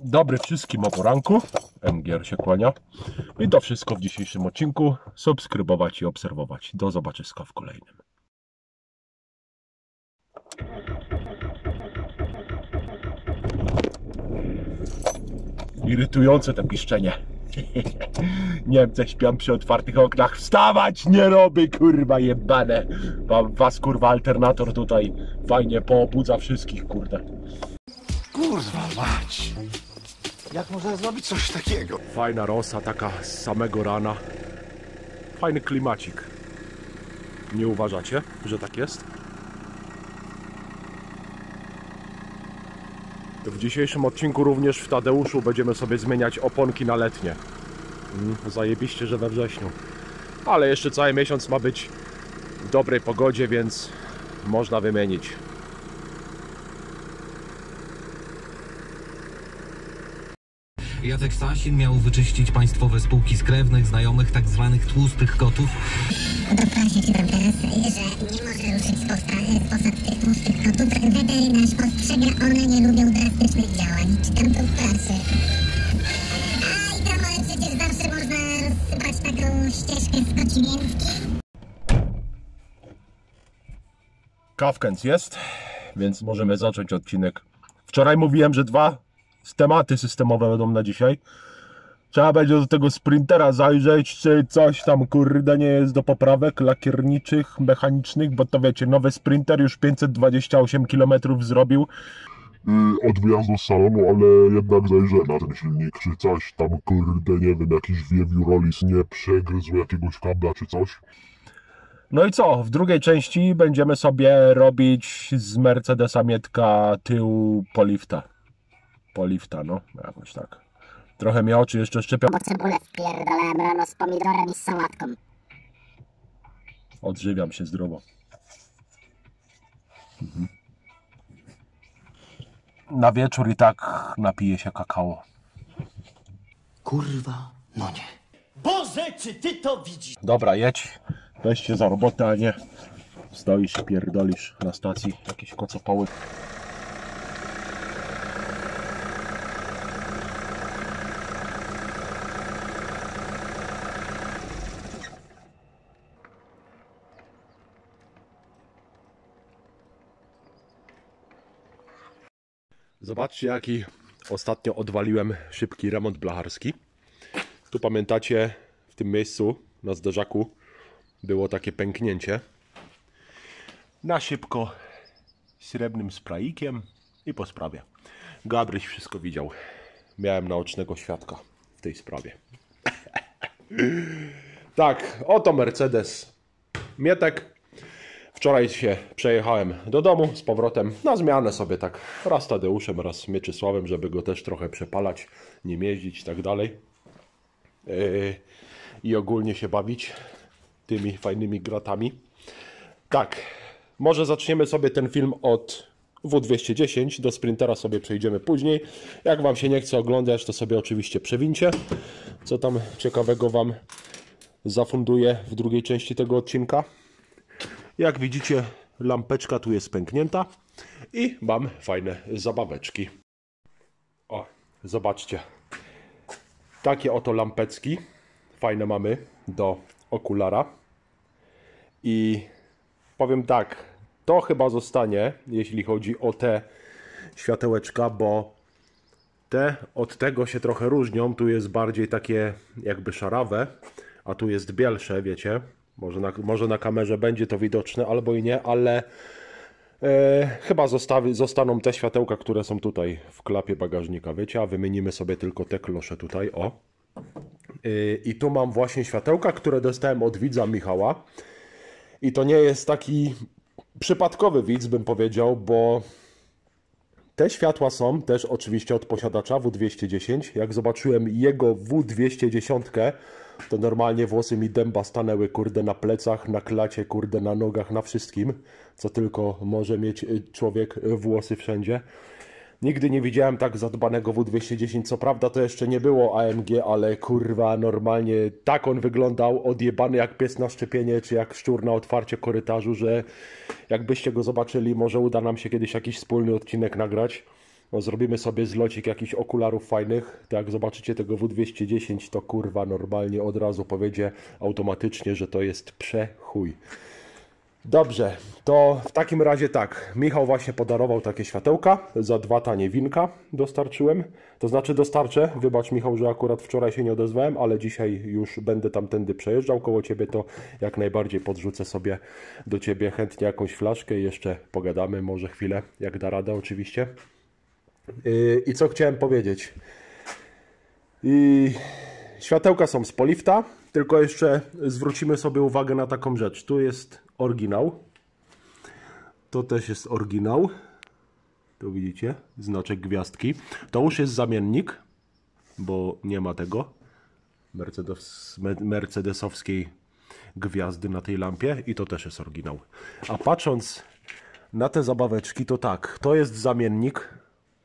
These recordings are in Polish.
Dobry wszystkim o poranku. MGR się kłania. I to wszystko w dzisiejszym odcinku. Subskrybować i obserwować. Do zobaczyska w kolejnym. Irytujące to piszczenie. Niemcy śpią przy otwartych oknach. Wstawać nie robi, kurwa jebane. Was kurwa alternator tutaj fajnie poobudza wszystkich, kurde. Kurwa mać! Jak można zrobić coś takiego? Fajna rosa taka z samego rana. Fajny klimacik. Nie uważacie, że tak jest? W dzisiejszym odcinku również w Tadeuszu będziemy sobie zmieniać oponki na letnie. Zajebiście, że we wrześniu. Ale jeszcze cały miesiąc ma być w dobrej pogodzie, więc można wymienić. Jacek Sasin miał wyczyścić państwowe spółki z krewnych, znajomych, tak zwanych tłustych kotów. W prasie czytam teraz, że nie może ruszyć z posad tych tłustych kotów. Weterynarz ostrzega, one nie lubią drastycznych działań. Czytam to w prasie. A i tam przecież zawsze można rozsypać taką ścieżkę z kocimiętki. Kawkens jest, więc możemy zacząć odcinek. Wczoraj mówiłem, że dwa tematy systemowe będą na dzisiaj. Trzeba będzie do tego sprintera zajrzeć, czy coś tam kurde nie jest do poprawek lakierniczych, mechanicznych, bo to wiecie, nowy sprinter już 528 km zrobił. Od wyjazdu z salonu, ale jednak zajrzę na ten silnik, czy coś tam kurde, nie wiem, jakiś wiewiórolis nie przegryzł jakiegoś kabla czy coś. No i co? W drugiej części będziemy sobie robić z Mercedesa Mietka tył polifta. Polifta, no, jakoś tak. Trochę mnie oczy jeszcze szczepią. Bo cebulę wpierdolałem rano z pomidorem i z sałatką. Odżywiam się zdrowo. Na wieczór i tak napiję się kakao. Kurwa, no nie. Boże, czy ty to widzisz? Dobra, jedź. Weź się za robotę, a nie stoisz, pierdolisz na stacji jakieś kocopoły. Zobaczcie, jaki ostatnio odwaliłem szybki remont blacharski. Tu pamiętacie, w tym miejscu na zderzaku było takie pęknięcie. Na szybko srebrnym sprayikiem i po sprawie. Gabryś wszystko widział. Miałem naocznego świadka w tej sprawie. Tak, oto Mercedes Mietek. Wczoraj się przejechałem do domu z powrotem na zmianę sobie tak raz Tadeuszem, raz Mieczysławem, żeby go też trochę przepalać, nim jeździć i tak dalej. I ogólnie się bawić tymi fajnymi gratami. Tak, może zaczniemy sobie ten film od W210, do sprintera sobie przejdziemy później. Jak Wam się nie chce oglądać, to sobie oczywiście przewincie, co tam ciekawego Wam zafunduję w drugiej części tego odcinka. Jak widzicie, lampeczka tu jest pęknięta i mam fajne zabaweczki. O, zobaczcie. Takie oto lampeczki fajne mamy do okulara. I powiem tak, to chyba zostanie, jeśli chodzi o te światełeczka, bo te od tego się trochę różnią. Tu jest bardziej takie jakby szarawe, a tu jest bielsze, wiecie. Może na kamerze będzie to widoczne, albo i nie, ale chyba zostaną te światełka, które są tutaj w klapie bagażnika, wiecie, a wymienimy sobie tylko te klosze tutaj, o. I tu mam właśnie światełka, które dostałem od widza Michała. I to nie jest taki przypadkowy widz, bym powiedział, bo te światła są też oczywiście od posiadacza W210. Jak zobaczyłem jego W210, to normalnie włosy mi dęba stanęły, kurde, na plecach, na klacie, kurde, na nogach, na wszystkim, co tylko może mieć człowiek, włosy wszędzie. Nigdy nie widziałem tak zadbanego W210, co prawda to jeszcze nie było AMG, ale kurwa, normalnie tak on wyglądał, odjebany jak pies na szczepienie, czy jak szczur na otwarcie korytarzu, że jakbyście go zobaczyli, może uda nam się kiedyś jakiś wspólny odcinek nagrać. No, zrobimy sobie zlocik jakichś okularów fajnych. Tak jak zobaczycie tego W210, to kurwa normalnie od razu powiedzie automatycznie, że to jest przechuj. Dobrze, to w takim razie tak. Michał właśnie podarował takie światełka. Za 2 tanie winka dostarczyłem. To znaczy dostarczę. Wybacz Michał, że akurat wczoraj się nie odezwałem, ale dzisiaj już będę tamtędy przejeżdżał koło Ciebie, to jak najbardziej podrzucę sobie do Ciebie chętnie jakąś flaszkę i jeszcze pogadamy może chwilę, jak da radę oczywiście. I co chciałem powiedzieć? Światełka są z Polifta, tylko jeszcze zwrócimy sobie uwagę na taką rzecz. Tu jest oryginał. To też jest oryginał. Tu widzicie, znaczek gwiazdki. To już jest zamiennik, bo nie ma tego mercedesowskiej gwiazdy na tej lampie i to też jest oryginał. A patrząc na te zabaweczki, to tak, to jest zamiennik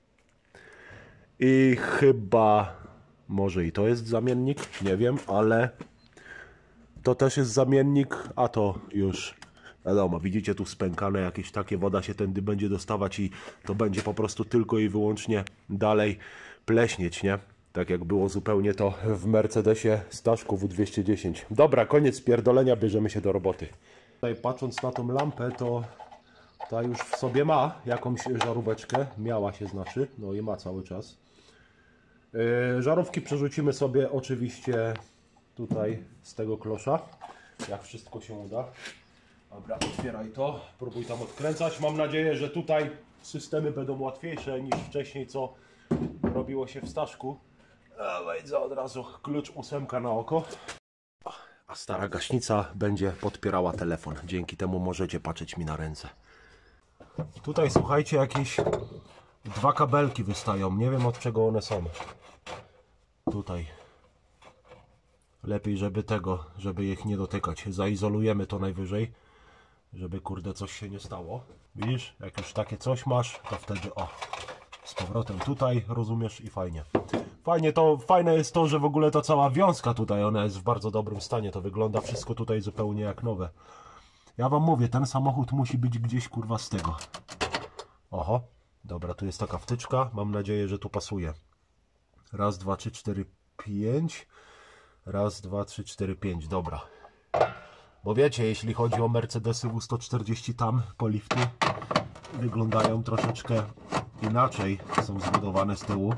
i chyba może i to jest zamiennik, nie wiem, ale to też jest zamiennik, a to już wiadomo, widzicie tu spękane jakieś takie, woda się tędy będzie dostawać i to będzie po prostu tylko i wyłącznie dalej pleśnieć, nie? Tak jak było zupełnie to w Mercedesie Staszku W210. Dobra, koniec pierdolenia, bierzemy się do roboty. Tutaj patrząc na tą lampę, to ta już w sobie ma jakąś żaróweczkę, miała się znaczy, no i ma cały czas. Żarówki przerzucimy sobie oczywiście tutaj z tego klosza, jak wszystko się uda. Dobra, otwieraj to, próbuj tam odkręcać. Mam nadzieję, że tutaj systemy będą łatwiejsze niż wcześniej, co robiło się w Staszku. Wejdę od razu klucz 8 na oko. A stara gaśnica będzie podpierała telefon. Dzięki temu możecie patrzeć mi na ręce. Tutaj słuchajcie, jakieś 2 kabelki wystają. Nie wiem od czego one są. Tutaj. Lepiej, żeby ich nie dotykać. Zaizolujemy to najwyżej, żeby kurde coś się nie stało. Widzisz, jak już takie coś masz, to wtedy o, z powrotem tutaj, rozumiesz, i fajnie. Fajne jest to, że w ogóle ta cała wiązka tutaj, ona jest w bardzo dobrym stanie. To wygląda wszystko tutaj zupełnie jak nowe. Ja wam mówię, ten samochód musi być gdzieś kurwa z tego. Oho, dobra, tu jest taka wtyczka. Mam nadzieję, że tu pasuje. Raz, 2, 3, 4, 5. Raz, 2, 3, 4, 5. Dobra. Bo wiecie, jeśli chodzi o Mercedesy W140, tam polifty wyglądają troszeczkę inaczej. Są zbudowane z tyłu.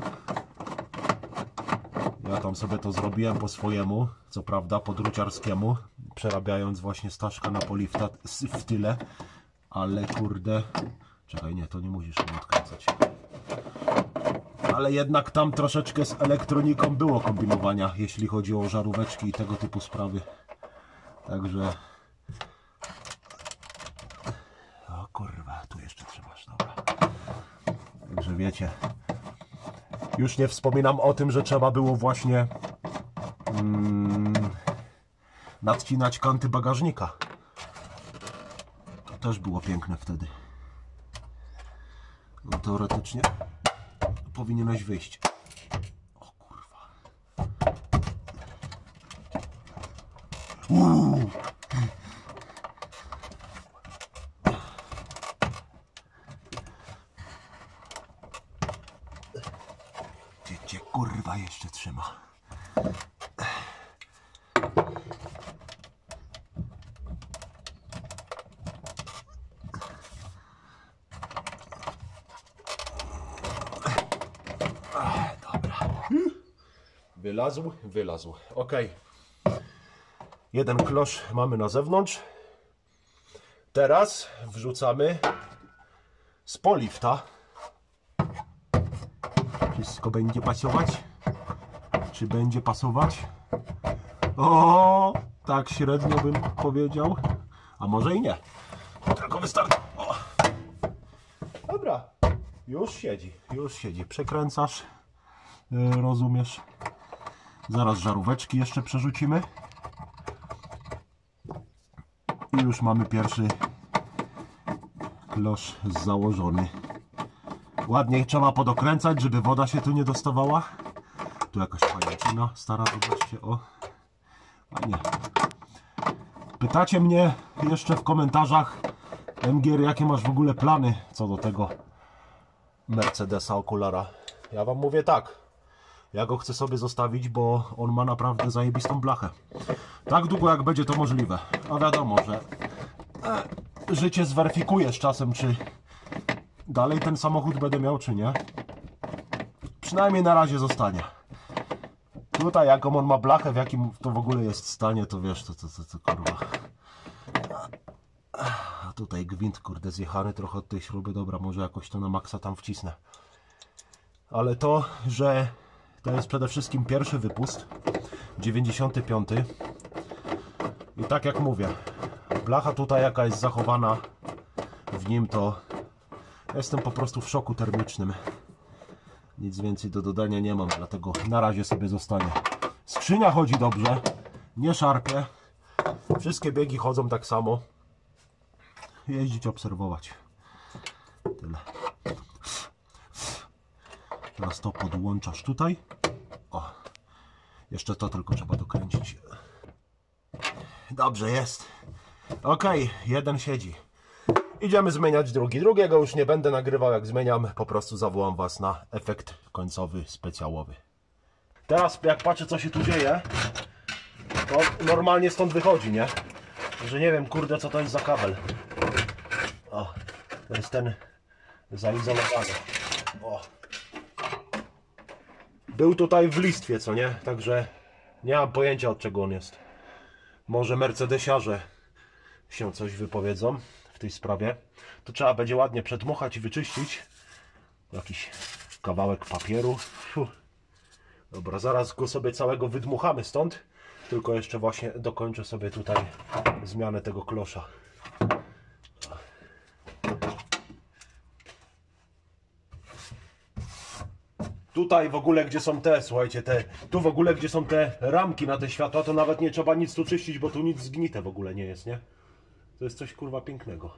Ja tam sobie to zrobiłem po swojemu, co prawda po druciarskiemu, przerabiając właśnie Staszka na polifta w tyle. Ale kurde... Czekaj, nie, to nie musisz mnie odkręcać. Ale jednak tam troszeczkę z elektroniką było kombinowania, jeśli chodzi o żaróweczki i tego typu sprawy. Także... O kurwa, tu jeszcze trzymasz, dobra. Także wiecie. Już nie wspominam o tym, że trzeba było właśnie nadcinać kanty bagażnika. To też było piękne wtedy. No teoretycznie powinieneś wyjść. O kurwa. Gdzie kurwa jeszcze trzyma? Wylazł. Ok. Jeden klosz mamy na zewnątrz. Teraz wrzucamy z polifta. Wszystko będzie pasować? Czy będzie pasować? O, tak średnio bym powiedział. A może i nie. Tylko wystarczy. O. Dobra. Już siedzi. Przekręcasz. Rozumiesz? Zaraz żaróweczki jeszcze przerzucimy. I już mamy pierwszy klosz założony. Ładnie trzeba podokręcać, żeby woda się tu nie dostawała. Tu jakaś pajęczyna stara, zobaczcie, o. Fajnie. Pytacie mnie jeszcze w komentarzach, MGR, jakie masz w ogóle plany co do tego Mercedesa okulara. Ja wam mówię tak. Ja go chcę sobie zostawić, bo on ma naprawdę zajebistą blachę. Tak długo jak będzie to możliwe. A wiadomo, że życie zweryfikuje z czasem, czy dalej ten samochód będę miał, czy nie. Przynajmniej na razie zostanie. Tutaj jaką on ma blachę, w jakim to w ogóle jest stanie, to wiesz, to kurwa. A tutaj gwint, kurde, zjechany trochę od tej śruby. Dobra, może jakoś to na maksa tam wcisnę. Ale to, że to jest przede wszystkim pierwszy wypust, 95. I tak jak mówię, blacha tutaj jaka jest zachowana w nim, to jestem po prostu w szoku termicznym. Nic więcej do dodania nie mam, dlatego na razie sobie zostanie. Skrzynia chodzi dobrze, nie szarpie. Wszystkie biegi chodzą tak samo. Jeździć, obserwować. Tyle. Teraz to podłączasz tutaj. O, jeszcze to tylko trzeba dokręcić. Dobrze jest. Ok, jeden siedzi. Idziemy zmieniać drugi. Drugiego już nie będę nagrywał, jak zmieniam. Po prostu zawołam was na efekt końcowy, specjałowy. Teraz jak patrzę, co się tu dzieje, to normalnie stąd wychodzi, nie? Że nie wiem, kurde, co to jest za kabel. O, to jest ten zaizolowany. O. Był tutaj w listwie, co nie? Także nie mam pojęcia, od czego on jest. Może mercedesiarze się coś wypowiedzą w tej sprawie. To trzeba będzie ładnie przedmuchać i wyczyścić. Jakiś kawałek papieru. Dobra, zaraz go sobie całego wydmuchamy stąd. Tylko jeszcze właśnie dokończę sobie tutaj zmianę tego klosza. Tutaj w ogóle, gdzie są te, słuchajcie, tu w ogóle, gdzie są te ramki na te światła, to nawet nie trzeba nic tu czyścić, bo tu nic zgnite w ogóle nie jest, nie? To jest coś, kurwa, pięknego.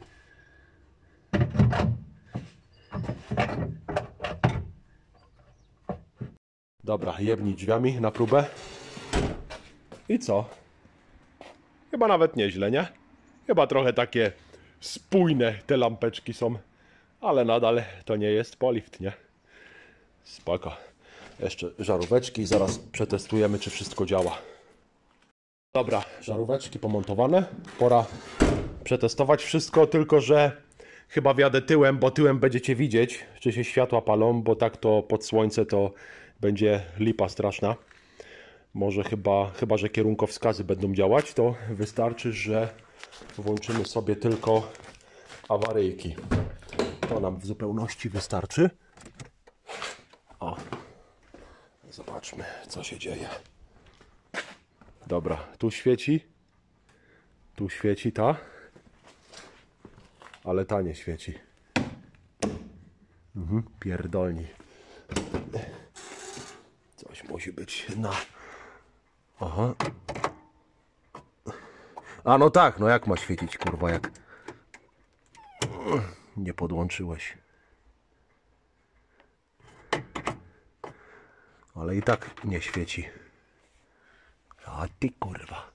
Dobra, jebnij drzwiami na próbę. I co? Chyba nawet nieźle, nie? Chyba trochę takie spójne te lampeczki są, ale nadal to nie jest polift, nie? Spoko. Jeszcze żaróweczki i zaraz przetestujemy, czy wszystko działa. Dobra, żaróweczki pomontowane. Pora przetestować wszystko, tylko że chyba wjadę tyłem, bo tyłem będziecie widzieć, czy się światła palą, bo tak to pod słońce to będzie lipa straszna. Może chyba że kierunkowskazy będą działać, to wystarczy, że włączymy sobie tylko awaryjki. To nam w zupełności wystarczy. O, zobaczmy, co się dzieje. Dobra, tu świeci ta, ale ta nie świeci. Pierdolni. Coś musi być na... Aha. A no tak, no jak ma świecić, kurwa, jak nie podłączyłeś. Ale i tak nie świeci. A ty, kurwa.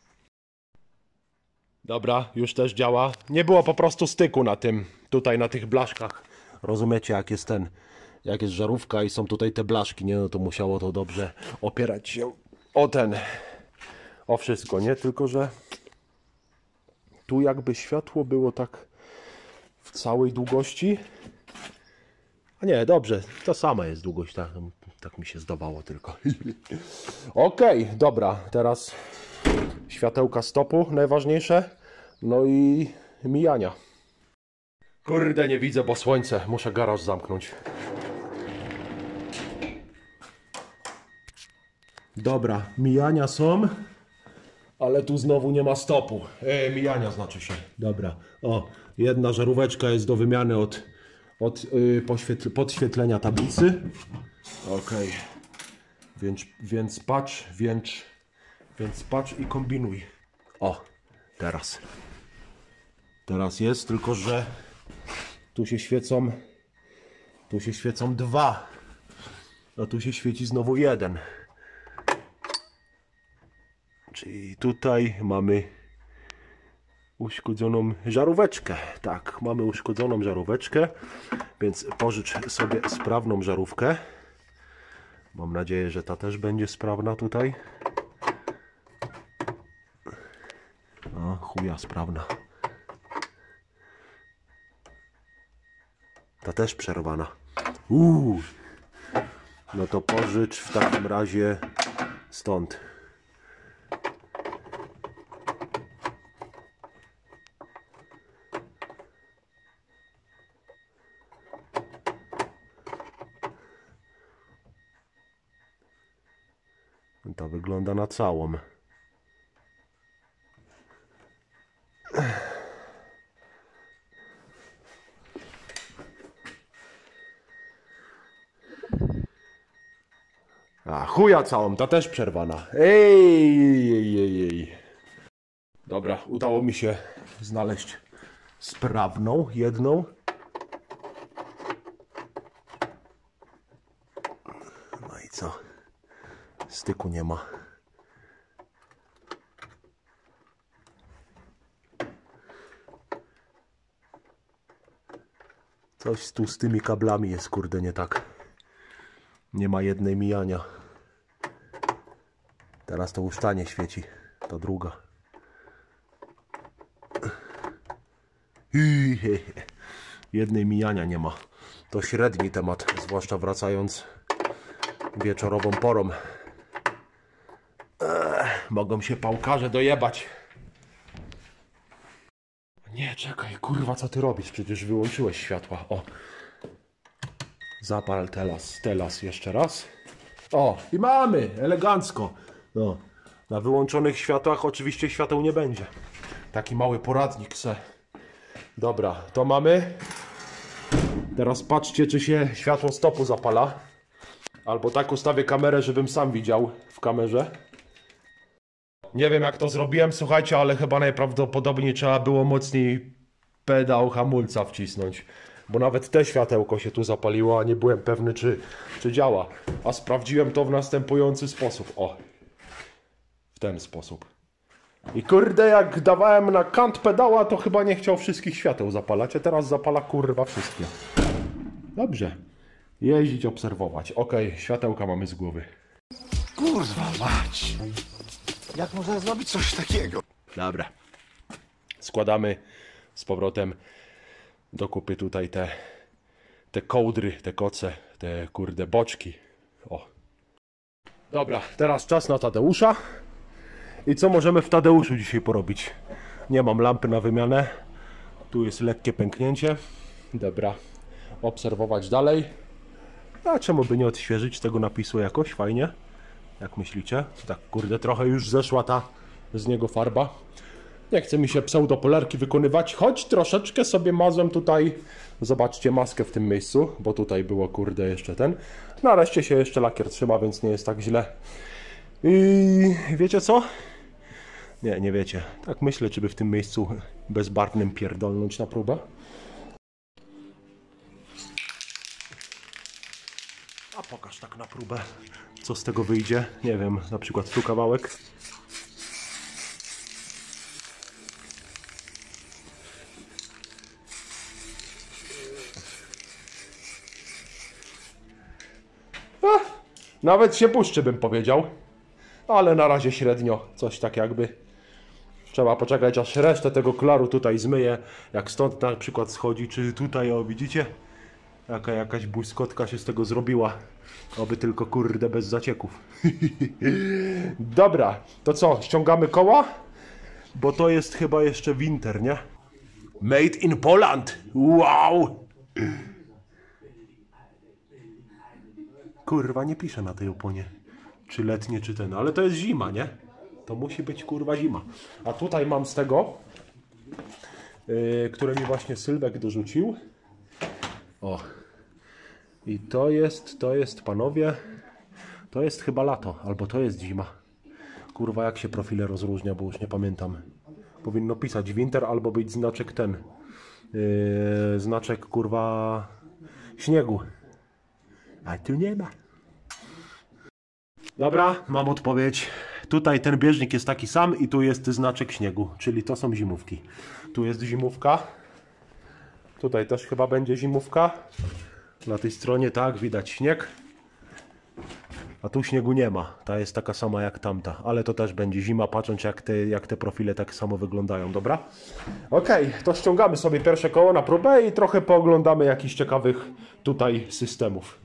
Dobra, już też działa. Nie było po prostu styku na tym, tutaj na tych blaszkach. Rozumiecie, jak jest żarówka i są tutaj te blaszki, nie? No to musiało to dobrze opierać się o wszystko, nie? Tylko że tu jakby światło było tak w całej długości. A nie, dobrze, to sama jest długość, tak mi się zdawało tylko. Okej, dobra, teraz światełka stopu, najważniejsze, no i mijania. Kurde, nie widzę, bo słońce, muszę garaż zamknąć. Dobra, mijania są, ale tu znowu nie ma stopu. Mijania znaczy się, dobra. O, jedna żaróweczka jest do wymiany od podświetlenia tablicy. Ok, więc patrz i kombinuj. O, teraz jest, tylko że tu się świecą dwa, a tu się świeci znowu jeden. Czyli tutaj mamy uszkodzoną żaróweczkę. Tak, mamy uszkodzoną żaróweczkę, więc pożycz sobie sprawną żarówkę. Mam nadzieję, że ta też będzie sprawna tutaj. O, chuja sprawna. Ta też przerwana. No to pożycz w takim razie stąd. To wygląda na całą. A chuja całą, ta też przerwana. Ej. Dobra, udało mi się znaleźć sprawną jedną. No i co? Styku nie ma. Coś tu z tymi kablami jest, kurde, nie tak. Nie ma jednej mijania. Teraz to ustanie świeci. Ta druga. Jednej mijania nie ma. To średni temat, zwłaszcza wracając wieczorową porą. Mogą się pałkarze dojebać. Nie, czekaj, kurwa, co ty robisz? Przecież wyłączyłeś światła. O. Zapal teraz jeszcze raz. O, i mamy, elegancko. No, na wyłączonych światłach oczywiście świateł nie będzie. Taki mały poradnik se. Dobra, to mamy. Teraz patrzcie, czy się światło stopu zapala. Albo tak ustawię kamerę, żebym sam widział w kamerze. Nie wiem, jak to zrobiłem, słuchajcie, ale chyba najprawdopodobniej trzeba było mocniej pedał hamulca wcisnąć. Bo nawet te światełko się tu zapaliło, a nie byłem pewny, czy działa. A sprawdziłem to w następujący sposób. O. W ten sposób. I kurde, jak dawałem na kant pedała, to chyba nie chciał wszystkich świateł zapalać, a teraz zapala kurwa wszystkie. Dobrze. Jeździć, obserwować. Okej, światełka mamy z głowy. Kurwa mać! Jak można zrobić coś takiego? Dobra. Składamy z powrotem do kupy tutaj te kołdry, te koce, te kurde boczki. O. Dobra, teraz czas na Tadeusza. I co możemy w Tadeuszu dzisiaj porobić? Nie mam lampy na wymianę. Tu jest lekkie pęknięcie. Dobra. Obserwować dalej. A czemu by nie odświeżyć tego napisu jakoś? Fajnie. Jak myślicie? Tak kurde, trochę już zeszła ta z niego farba. Nie chce mi się pseudopolarki wykonywać, choć troszeczkę sobie mazłem tutaj, zobaczcie, maskę w tym miejscu, bo tutaj było kurde jeszcze ten. Nareszcie się jeszcze lakier trzyma, więc nie jest tak źle. I wiecie co? Nie wiecie. Tak myślę, czy by w tym miejscu bezbarwnym pierdolnąć na próbę. A pokaż tak na próbę, co z tego wyjdzie. Nie wiem, na przykład tu kawałek. Nawet się puszczy, bym powiedział. Ale na razie średnio. Coś tak jakby. Trzeba poczekać, aż resztę tego klaru tutaj zmyję. Jak stąd na przykład schodzi, czy tutaj, o widzicie? Jakaś błyskotka się z tego zrobiła. Oby tylko kurde bez zacieków. Dobra, to co? Ściągamy koła? Bo to jest chyba jeszcze winter, nie? Made in Poland! Wow! Kurwa, nie pisze na tej oponie, czy letnie, czy ten, ale to jest zima, nie? To musi być kurwa zima. A tutaj mam z tego, które mi właśnie Sylwek dorzucił. O. I to jest, panowie, to jest chyba lato, albo to jest zima. Kurwa, jak się profile rozróżnia, bo już nie pamiętam. Powinno pisać winter, albo być znaczek ten. Znaczek kurwa śniegu. A tu nie ma. Dobra, mam odpowiedź. Tutaj ten bieżnik jest taki sam i tu jest znaczek śniegu, czyli to są zimówki. Tu jest zimówka. Tutaj też chyba będzie zimówka. Na tej stronie tak, widać śnieg. A tu śniegu nie ma. Ta jest taka sama jak tamta. Ale to też będzie zima, patrząc jak te profile tak samo wyglądają, dobra? Okej, to ściągamy sobie pierwsze koło na próbę i trochę pooglądamy jakichś ciekawych tutaj systemów.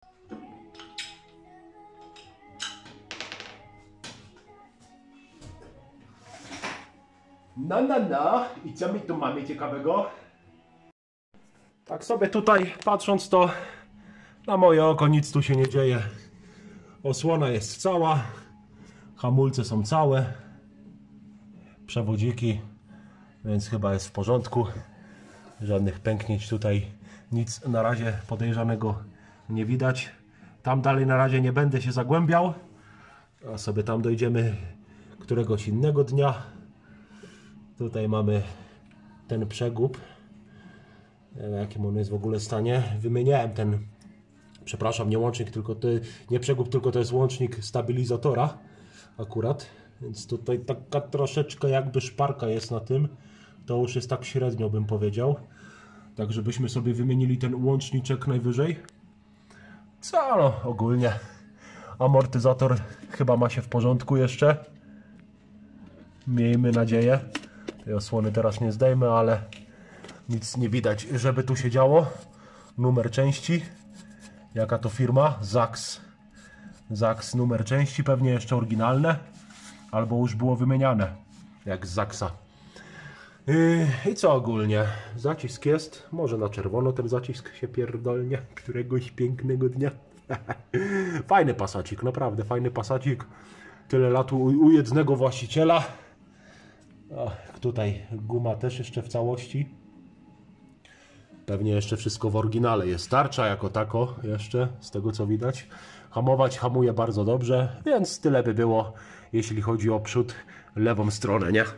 No. I co my tu mamy ciekawego? Tak sobie tutaj patrząc to na moje oko nic tu się nie dzieje. Osłona jest cała, hamulce są całe, przewodziki, więc chyba jest w porządku. Żadnych pęknięć tutaj, nic na razie podejrzanego nie widać. Tam dalej na razie nie będę się zagłębiał, a sobie tam dojdziemy któregoś innego dnia. Tutaj mamy ten przegub. Nie wiem, jakim on jest w ogóle stanie. Wymieniałem ten, przepraszam, nie łącznik, tylko nie przegub, tylko to jest łącznik stabilizatora akurat. Więc tutaj taka troszeczkę jakby szparka jest na tym. To już jest tak średnio, bym powiedział. Tak, żebyśmy sobie wymienili ten łączniczek najwyżej. Co no, ogólnie amortyzator chyba ma się w porządku jeszcze. Miejmy nadzieję. Tej osłony teraz nie zdejmę, ale nic nie widać, żeby tu się działo. Numer części. Jaka to firma? Zax. Zax numer części, pewnie jeszcze oryginalne. Albo już było wymieniane. Jak z Zaxa. I co ogólnie? Zacisk jest. Może na czerwono ten zacisk się pierdolnie. Któregoś pięknego dnia. Fajny pasacik, naprawdę fajny pasacik. Tyle lat u jednego właściciela. Tutaj guma też jeszcze w całości. Pewnie jeszcze wszystko w oryginale jest. Tarcza jako tako jeszcze, z tego co widać. Hamuje bardzo dobrze, więc tyle by było, jeśli chodzi o przód, lewą stronę, nie?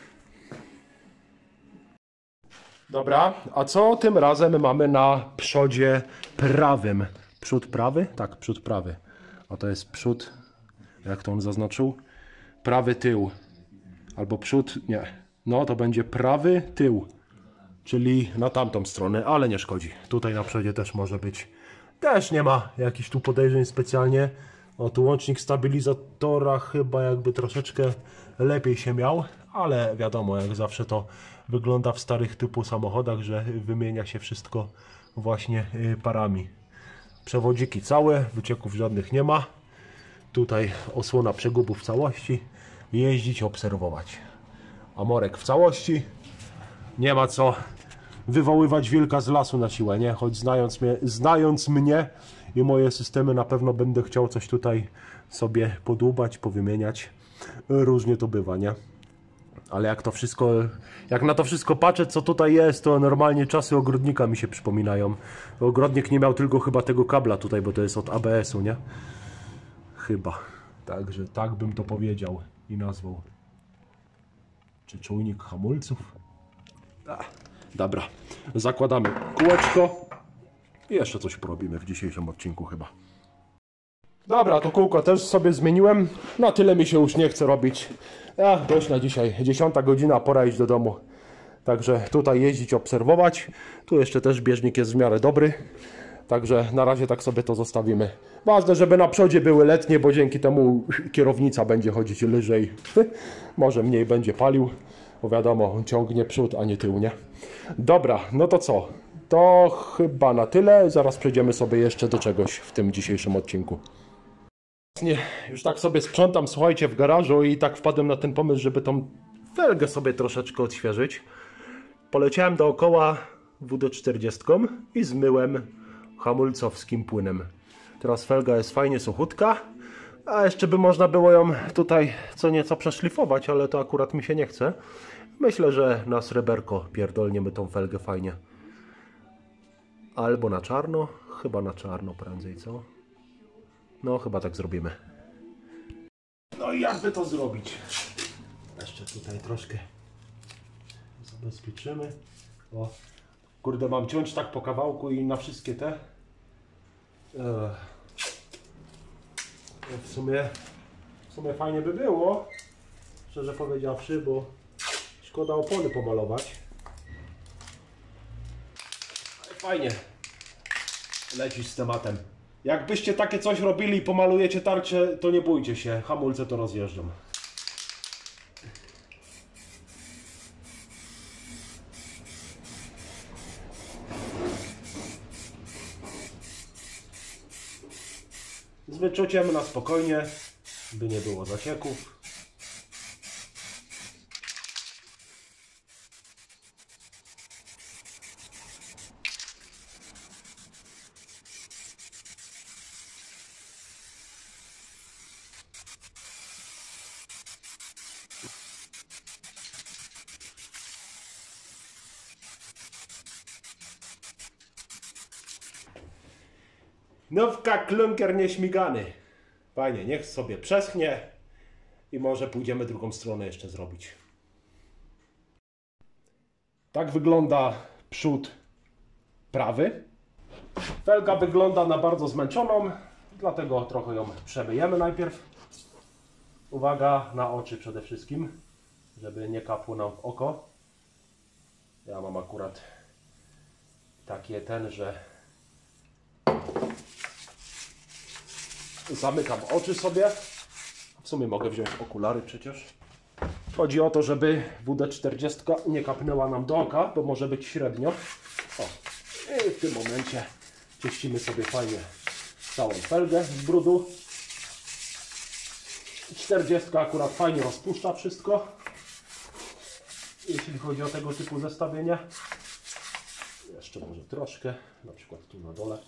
Dobra, a co tym razem mamy na przodzie prawym? Przód prawy? Tak, przód prawy. A to jest przód, jak to on zaznaczył? Prawy tył. Albo przód, nie. No to będzie prawy tył. Czyli na tamtą stronę, ale nie szkodzi. Tutaj na przodzie też może być. Też nie ma jakichś tu podejrzeń specjalnie. O, tu łącznik stabilizatora chyba jakby troszeczkę lepiej się miał. Ale wiadomo, jak zawsze to wygląda w starych typu samochodach, że wymienia się wszystko właśnie parami. Przewodziki całe, wycieków żadnych nie ma. Tutaj osłona przegubu w całości. Jeździć, obserwować. Amorek w całości. Nie ma co wywoływać wilka z lasu na siłę, nie? Choć znając mnie i moje systemy, na pewno będę chciał coś tutaj sobie podłubać, powymieniać. Różnie to bywa, nie? Ale jak na to wszystko patrzę, co tutaj jest, to normalnie czasy ogrodnika mi się przypominają. Ogrodnik nie miał tylko chyba tego kabla tutaj, bo to jest od ABS-u, nie? Chyba. Także tak bym to powiedział i nazwał. Czy czujnik hamulców? Dobra, zakładamy kółeczko i jeszcze coś porobimy w dzisiejszym odcinku chyba. Dobra, to kółko też sobie zmieniłem. Na tyle mi się już nie chce robić. Dość na dzisiaj. 10 godzina, pora iść do domu. Także tutaj jeździć, obserwować. Tu jeszcze też bieżnik jest w miarę dobry. Także na razie tak sobie to zostawimy. Ważne, żeby na przodzie były letnie, bo dzięki temu kierownica będzie chodzić lżej. Może mniej będzie palił. Bo wiadomo, on ciągnie przód, a nie tył, nie? Dobra, no to co? To chyba na tyle. Zaraz przejdziemy sobie jeszcze do czegoś w tym dzisiejszym odcinku. Już tak sobie sprzątam, słuchajcie, w garażu i tak wpadłem na ten pomysł, żeby tą felgę sobie troszeczkę odświeżyć. Poleciałem dookoła WD-40 i zmyłem hamulcowskim płynem. Teraz felga jest fajnie suchutka, a jeszcze by można było ją tutaj co nieco przeszlifować, ale to akurat mi się nie chce. Myślę, że na sreberko pierdolniemy tą felgę fajnie. Albo na czarno, chyba na czarno prędzej, co? No, chyba tak zrobimy. No i jakby to zrobić? Jeszcze tutaj troszkę zabezpieczymy. O, kurde, mam ciąć tak po kawałku i na wszystkie te. W sumie sumie fajnie by było, szczerze powiedziawszy, bo szkoda opony pomalować. Ale fajnie lecisz z tematem. Jakbyście takie coś robili i pomalujecie tarczę, to nie bójcie się, hamulce to rozjeżdżą. Z wyczuciem na spokojnie, by nie było zasieków. Nowka klunker nieśmigany. Fajnie, niech sobie przeschnie i może pójdziemy drugą stronę jeszcze zrobić. Tak wygląda przód prawy. Felga wygląda na bardzo zmęczoną, dlatego trochę ją przemyjemy najpierw. Uwaga na oczy przede wszystkim, żeby nie kapło nam w oko. Ja mam akurat takie że zamykam oczy sobie. W sumie mogę wziąć okulary przecież. Chodzi o to, żeby WD-40 nie kapnęła nam do oka, bo może być średnio. O, i w tym momencie czyścimy sobie fajnie całą felgę z brudu. 40 akurat fajnie rozpuszcza wszystko, jeśli chodzi o tego typu zestawienia. Jeszcze może troszkę, na przykład tu na dole.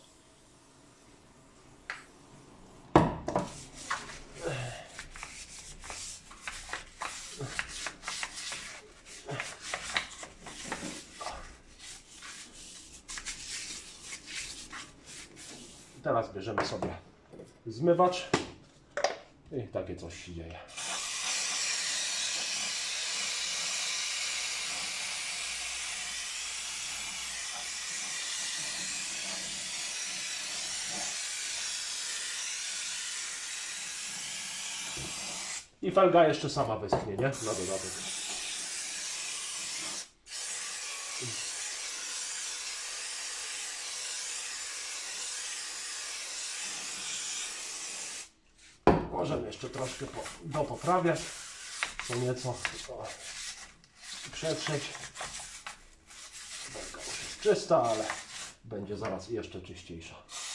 Teraz bierzemy sobie zmywacz i takie coś się dzieje. I felga jeszcze sama wyschnie, nie? Na dodatek. Możemy jeszcze troszkę dopoprawiać, co nieco przetrzeć. Felga już jest czysta, ale będzie zaraz jeszcze czyściejsza.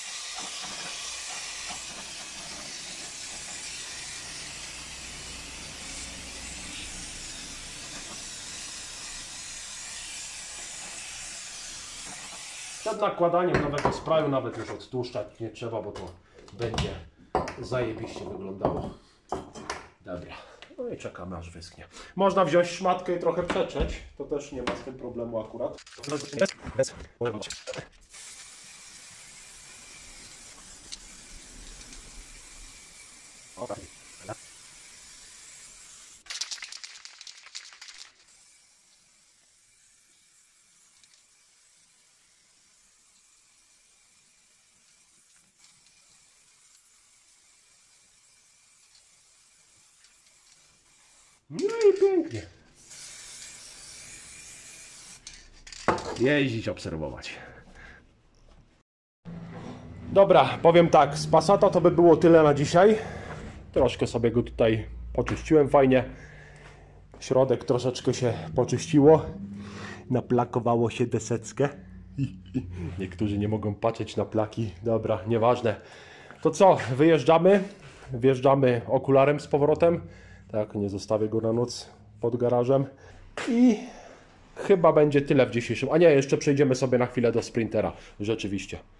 Przed nakładaniem nowego sprayu nawet już odtłuszczać nie trzeba, bo to będzie zajebiście wyglądało. Dobra, no i czekamy aż wyschnie. Można wziąć szmatkę i trochę przetrzeć, to też nie ma z tym problemu akurat. No i pięknie. Jeździć, obserwować. Dobra, powiem tak, z Passata to by było tyle na dzisiaj. Troszkę sobie go tutaj poczyściłem fajnie. Środek troszeczkę się poczyściło. Naplakowało się deseckę. Niektórzy nie mogą patrzeć na plaki. Dobra, nieważne. To co, wyjeżdżamy? Wjeżdżamy okularem z powrotem. Tak, nie zostawię go na noc pod garażem. I chyba będzie tyle w dzisiejszym. A nie, jeszcze przejdziemy sobie na chwilę do Sprintera. Rzeczywiście.